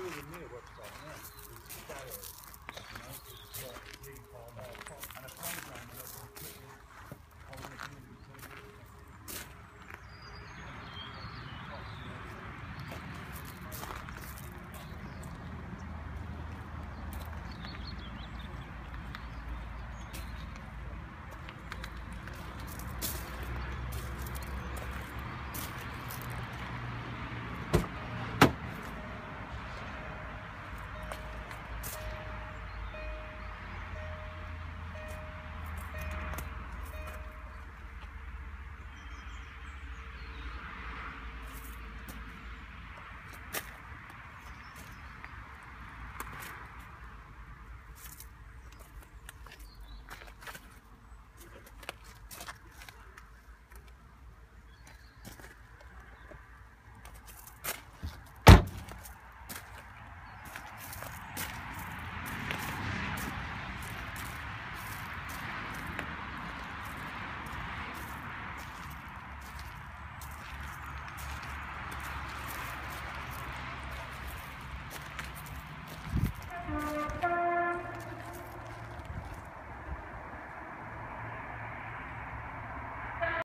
clear with me what's going on. It's shadow. You know, it's getting called out. And a friend of mine